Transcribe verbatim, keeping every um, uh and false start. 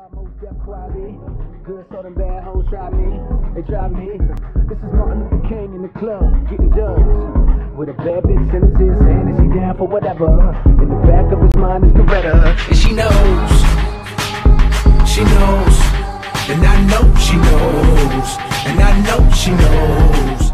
Most deaf quality. Good so them bad hoes try me. They try me. This is Martin Luther King in the club, getting dubs. With a bad bitch in his ear saying that she down for whatever. In the back of his mind is Coretta. And she knows. She knows. And I know she knows. And I know she knows.